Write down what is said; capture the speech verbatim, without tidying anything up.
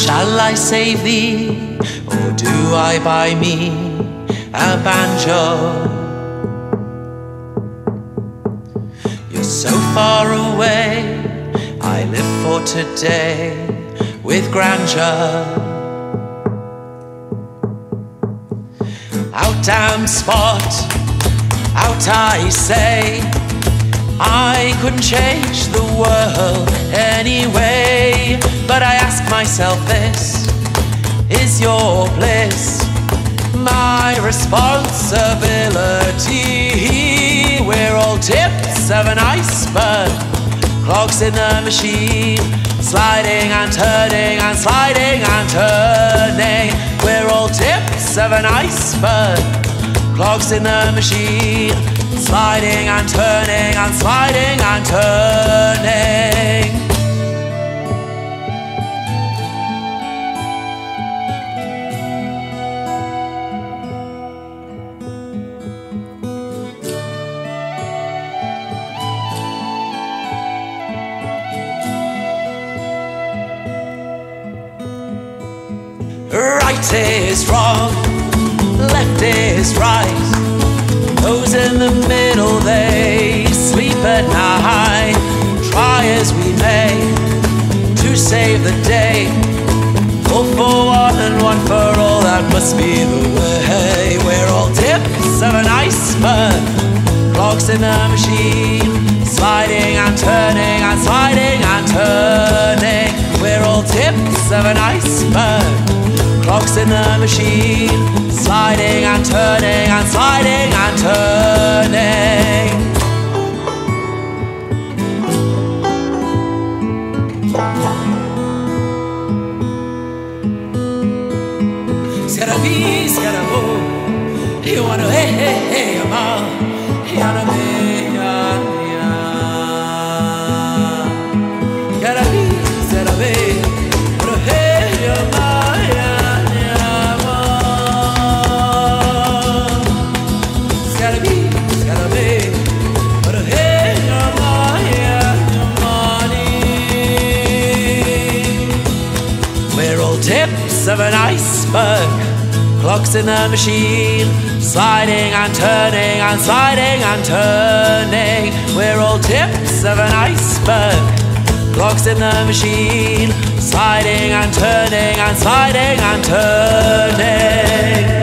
Shall I save thee, or do I buy me a banjo? You're so far away, I live for today with grandeur. Out damn spot, out I say, I couldn't change the world anyway. But I ask myself this, is your bliss my responsibility? We're all tips of an iceberg, clogs in the machine, sliding and turning and sliding and turning. We're all tips of an iceberg, clogs in the machine, sliding and turning and sliding and turning. Right is wrong, left is right. Those in the middle, they sleep at night. Try as we may to save the day, all for one and one for all, that must be the way. We're all tips of an iceberg, clogs in the machine, sliding and turning and sliding and turning. We're all tips of an iceberg, clogs in the machine, sliding and turning and sliding and turning. Scarabi, scarabo, you wanna hey hey hey ma, yana me ya. Scarabi, scarabe, pero hey ya ma. Tips of an iceberg, clocks in the machine, sliding and turning and sliding and turning. We're all tips of an iceberg, clocks in the machine, sliding and turning and sliding and turning.